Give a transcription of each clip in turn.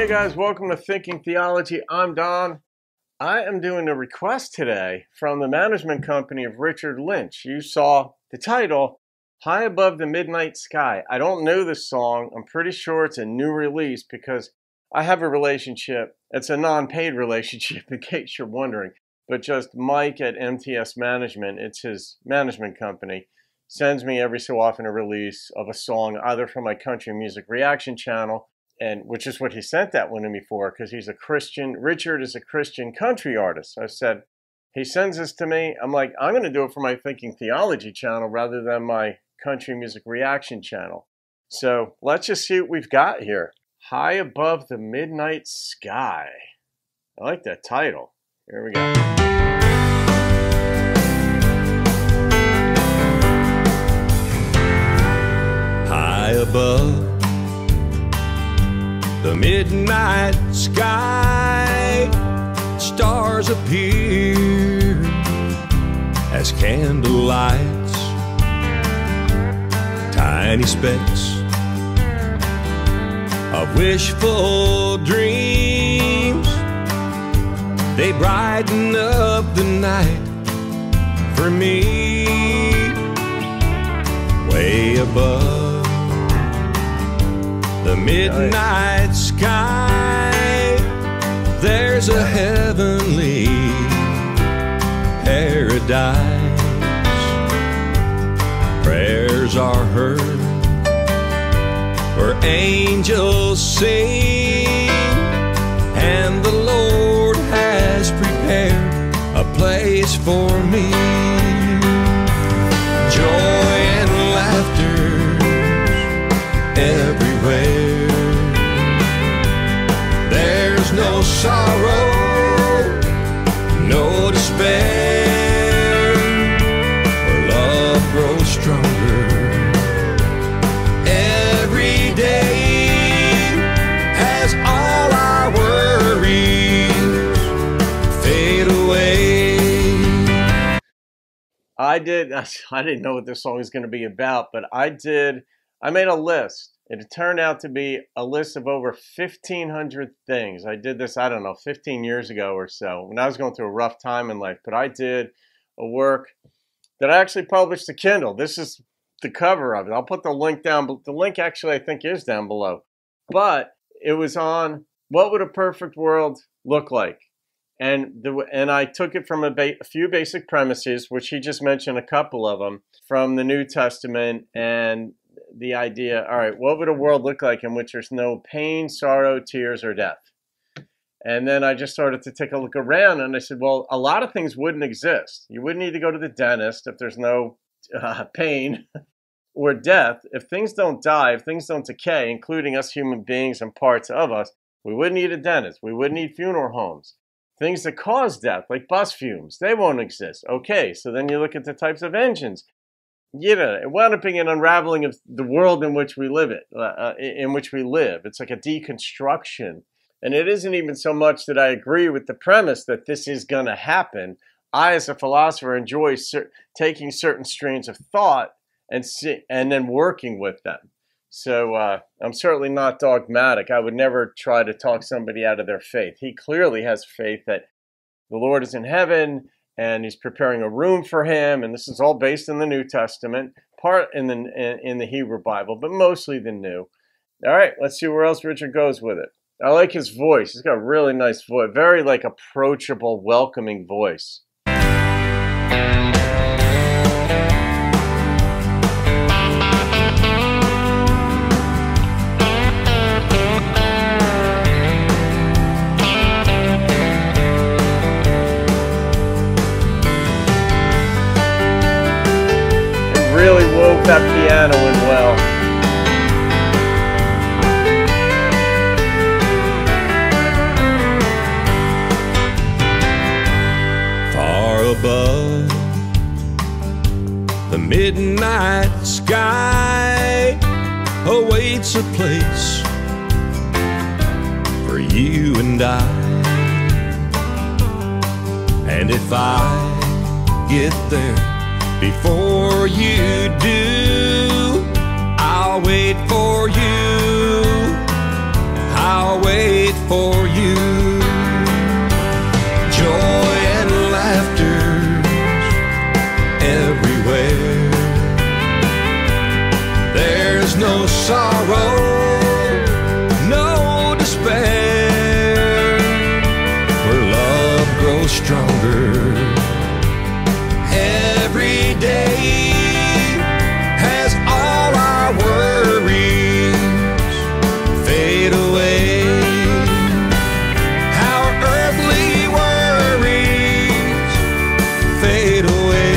Hey guys, welcome to Thinking Theology. I'm Don. I am doing a request today from the management company of Richard Lynch. You saw the title, High Above the Midnight Sky. I don't know this song. I'm pretty sure it's a new release because I have a relationship. It's a non-paid relationship, in case you're wondering. But just Mike at MTS Management, it's his management company, sends me every so often a release of a song either from my country music reaction channel, and which is what he sent that one to me for, because he's a Christian. Richard is a Christian country artist. I said, he sends this to me. I'm like, I'm going to do it for my Thinking Theology channel rather than my country music reaction channel. So let's just see what we've got here. High Above the Midnight Sky. I like that title. Here we go. High above the midnight sky, stars appear as candle lights, tiny specks of wishful dreams. They brighten up the night for me. Way above the midnight sky, there's a heavenly paradise. Prayers are heard where angels sing, and the Lord has prepared a place for me. Joy and laughter everywhere. There's no sorrow, no despair, where love grows stronger every day, as all our worries fade away. I didn't know what this song was going to be about, but I made a list. It turned out to be a list of over 1,500 things. I did this, I don't know, 15 years ago or so, when I was going through a rough time in life. But I did a work that I actually published to Kindle. This is the cover of it. I'll put the link down. The link actually I think is down below. But it was on what would a perfect world look like. And I took it from a few basic premises, which he just mentioned a couple of them, from the New Testament, and the idea, all right, what would a world look like in which there's no pain, sorrow, tears, or death? And then I just started to take a look around, and I said, well, a lot of things wouldn't exist. You wouldn't need to go to the dentist if there's no pain or death. If things don't die, if things don't decay, including us human beings and parts of us, we wouldn't need a dentist. We wouldn't need funeral homes. Things that cause death, like bus fumes, they won't exist. Okay, so then you look at the types of engines. You know, it wound up being an unraveling of the world in which we live. It's like a deconstruction. And it isn't even so much that I agree with the premise that this is going to happen. I, as a philosopher, enjoy taking certain strains of thought and then working with them. So I'm certainly not dogmatic. I would never try to talk somebody out of their faith. He clearly has faith that the Lord is in heaven, and he's preparing a room for him, and this is all based in the New Testament, part in the Hebrew Bible, but mostly the New. All right, let's see where else Richard goes with it. I like his voice. He's got a really nice voice, very like approachable, welcoming voice. Really wove that piano in well. Far above the midnight sky awaits a place for you and I. And if I get there before you do, I'll wait for you. I'll wait for you. Joy and laughter everywhere. There's no sorrow, no despair, where love grows stronger every day. As all our worries fade away, our earthly worries fade away.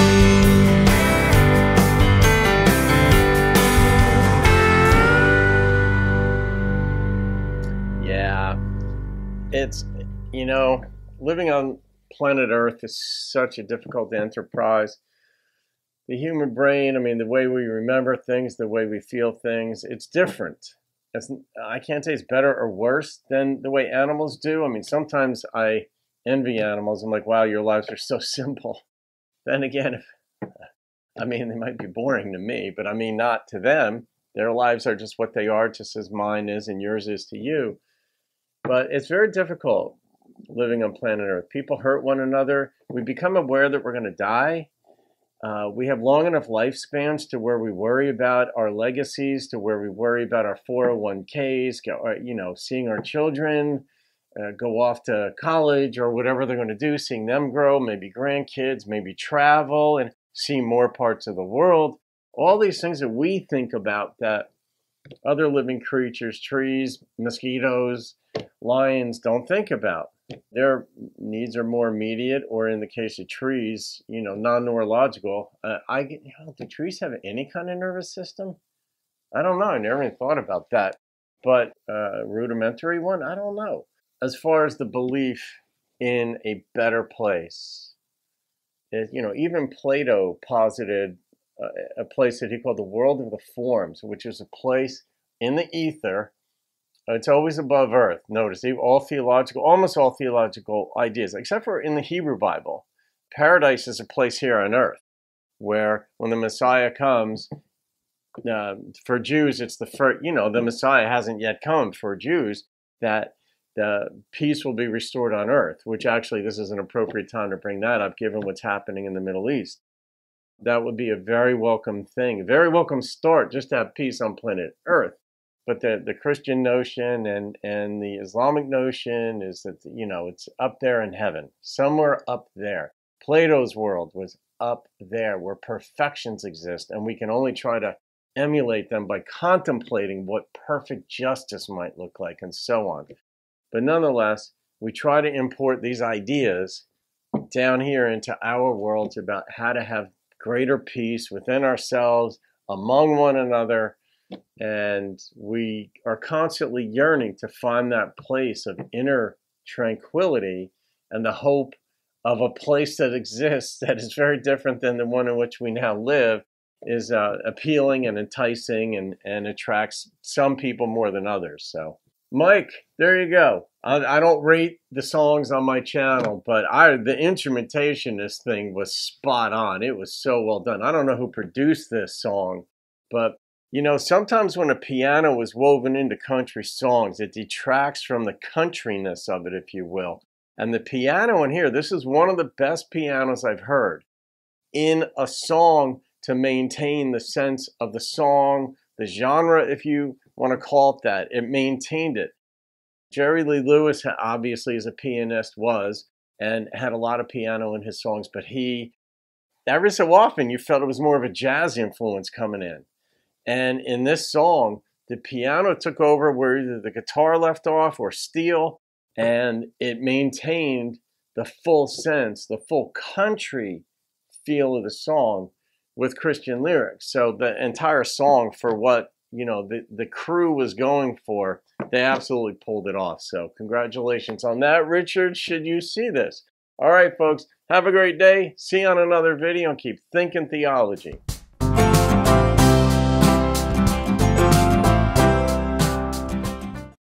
Yeah, it's, you know, living on planet Earth is such a difficult enterprise. The human brain, I mean, the way we remember things, the way we feel things, it's different. I can't say it's better or worse than the way animals do. I mean, sometimes I envy animals. I'm like, wow, your lives are so simple. Then again, I mean, they might be boring to me, but I mean, not to them. Their lives are just what they are, just as mine is and yours is to you. But it's very difficult living on planet Earth. People hurt one another. We become aware that we're going to die. We have long enough lifespans to where we worry about our legacies, to where we worry about our 401ks, you know, seeing our children go off to college or whatever they're going to do, seeing them grow, maybe grandkids, maybe travel and see more parts of the world. All these things that we think about that other living creatures, trees, mosquitoes, lions don't think about. Their needs are more immediate, or in the case of trees, you know, non-neurological. Do trees have any kind of nervous system? I don't know. I never even thought about that. But rudimentary one? I don't know. As far as the belief in a better place, you know, even Plato posited a place that he called the world of the forms, which is a place in the ether. It's always above earth. Notice, almost all theological ideas, except for in the Hebrew Bible. Paradise is a place here on earth where when the Messiah comes, for Jews, it's the first, you know, the Messiah hasn't yet come for Jews, that the peace will be restored on earth, which actually this is an appropriate time to bring that up given what's happening in the Middle East. That would be a very welcome thing, a very welcome start just to have peace on planet Earth. But the Christian notion and the Islamic notion is that, you know, it's up there in heaven, somewhere up there. Plato's world was up there where perfections exist, and we can only try to emulate them by contemplating what perfect justice might look like and so on. But nonetheless, we try to import these ideas down here into our worlds about how to have greater peace within ourselves, among one another, and we are constantly yearning to find that place of inner tranquility and the hope of a place that exists that is very different than the one in which we now live is appealing and enticing and attracts some people more than others. So, Mike, there you go. I don't rate the songs on my channel, but the instrumentation this thing was spot on. It was so well done. I don't know who produced this song, but you know, sometimes when a piano is woven into country songs, it detracts from the countryness of it, if you will. And the piano in here, this is one of the best pianos I've heard in a song to maintain the sense of the song, the genre, if you want to call it that. It maintained it. Jerry Lee Lewis, obviously, as a pianist, and had a lot of piano in his songs, but every so often, you felt it was more of a jazz influence coming in. And in this song, the piano took over where either the guitar left off or steel, and it maintained the full sense, the full country feel of the song with Christian lyrics. So the entire song, for what, you know, the crew was going for, they absolutely pulled it off. So congratulations on that, Richard, should you see this. All right, folks, have a great day. See you on another video, and keep thinking theology.